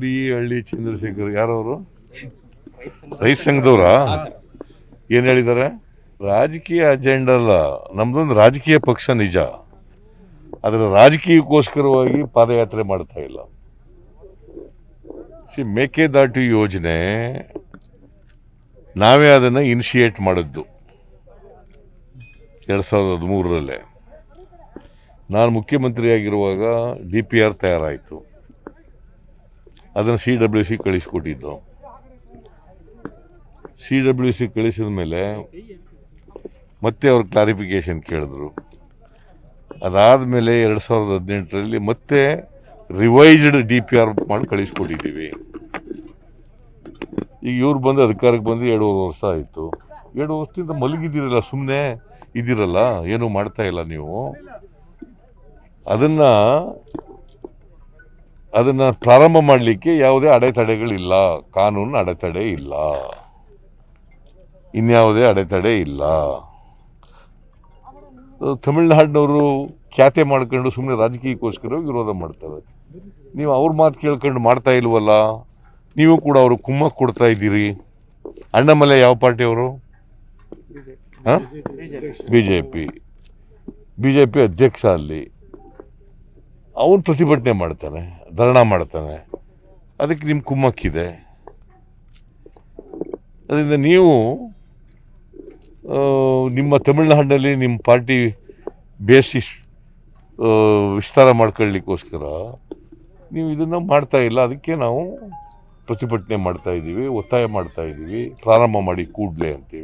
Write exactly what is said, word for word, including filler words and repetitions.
D ಹಳ್ಳಿ ಚಂದ್ರಶೇಖರ್ ಯಾರವರು ರೈತ ಸಂಘದವರ ಏನು ಹೇಳಿದ್ದಾರೆ? ರಾಜಕೀಯ ಅಜೆಂಡಾ ಅಲ್ಲ, ನಮ್ದೊಂದು ರಾಜಕೀಯ ಪಕ್ಷ ನಿಜ, ಅದರ ರಾಜಕೀಯಕ್ಕೋಸ್ಕರವಾಗಿ ಪಾದಯಾತ್ರೆ ಮಾಡ್ತಾ ಇಲ್ಲ. ಸಿ ಮೇಕೆದಾಟು ಯೋಜನೆ ನಾವೇ ಅದನ್ನು ಇನಿಷಿಯೇಟ್ ಮಾಡಿದ್ದು ಎರಡು ಸಾವಿರದ ಹದಿಮೂರರಲ್ಲೇ. ನಾನು ಮುಖ್ಯಮಂತ್ರಿಯಾಗಿರುವಾಗ ಡಿ ಪಿ ಆರ್ ತಯಾರಾಯಿತು, ಅದನ್ನು ಸಿ ಡಬ್ಲ್ಯೂ ಸಿ ಕಳಿಸ್ಕೊಟ್ಟಿದ್ದು. ಸಿ ಡಬ್ಲ್ಯೂ ಸಿ ಕಳಿಸಿದ ಮೇಲೆ ಮತ್ತೆ ಅವ್ರು ಕ್ಲಾರಿಫಿಕೇಷನ್ ಕೇಳಿದ್ರು. ಅದಾದಮೇಲೆ ಎರಡು ಸಾವಿರದ ಹದಿನೆಂಟರಲ್ಲಿ ಮತ್ತೆ ರಿವೈಸ್ಡ್ ಡಿ ಪಿ ಆರ್ ಮಾಡಿ ಕಳಿಸ್ಕೊಟ್ಟಿದ್ದೀವಿ. ಈಗ ಇವ್ರು ಬಂದು ಅಧಿಕಾರಕ್ಕೆ ಬಂದು ಎರಡೂವರೆ ವರ್ಷ ಆಯಿತು. ಎರಡು ವರ್ಷದಿಂದ ಮಲಗಿದ್ದೀರಲ್ಲ, ಸುಮ್ಮನೆ ಇದ್ದೀರಲ್ಲ, ಏನೂ ಮಾಡ್ತಾ ಇಲ್ಲ ನೀವು. ಅದನ್ನು ಅದನ್ನು ಪ್ರಾರಂಭ ಮಾಡಲಿಕ್ಕೆ ಯಾವುದೇ ಅಡೆತಡೆಗಳಿಲ್ಲ, ಕಾನೂನು ಅಡೆತಡೆ ಇಲ್ಲ, ಇನ್ಯಾವುದೇ ಅಡೆತಡೆ ಇಲ್ಲ. ತಮಿಳ್ನಾಡಿನವರು ಖ್ಯಾತೆ ಮಾಡ್ಕೊಂಡು ಸುಮ್ಮನೆ ರಾಜಕೀಯಕ್ಕೋಸ್ಕರ ವಿರೋಧ ಮಾಡ್ತಾರೆ. ನೀವು ಅವ್ರ ಮಾತು ಕೇಳ್ಕೊಂಡು ಮಾಡ್ತಾ ಇಲ್ವಲ್ಲ, ನೀವು ಕೂಡ ಅವರು ಕುಮ್ಮಕ್ಕೆ ಕೊಡ್ತಾ ಇದ್ದೀರಿ. ಅಣ್ಣಾಮಲೈ ಯಾವ ಪಾರ್ಟಿಯವರು? ಹಾಂ, B J P B J P ಅಧ್ಯಕ್ಷ. ಅಲ್ಲಿ ಅವನು ಪ್ರತಿಭಟನೆ ಮಾಡ್ತಾನೆ, ಧರಣ ಮಾಡ್ತಾನೆ, ಅದಕ್ಕೆ ನಿಮ್ಮ ಕುಮ್ಮಕ್ಕಿದೆ. ಅದರಿಂದ ನೀವು ನಿಮ್ಮ ತಮಿಳ್ನಾಡಿನಲ್ಲಿ ನಿಮ್ಮ ಪಾರ್ಟಿ ಬೇಸಿಸ್ ವಿಸ್ತಾರ ಮಾಡ್ಕೊಳ್ಳಿಕ್ಕೋಸ್ಕರ ನೀವು ಇದನ್ನು ಮಾಡ್ತಾ ಇಲ್ಲ. ಅದಕ್ಕೆ ನಾವು ಪ್ರತಿಭಟನೆ ಮಾಡ್ತಾ ಇದ್ದೀವಿ, ಒತ್ತಾಯ ಮಾಡ್ತಾ ಇದ್ದೀವಿ, ಪ್ರಾರಂಭ ಮಾಡಿ ಕೂಡಲೇ ಅಂತೇಳಿ.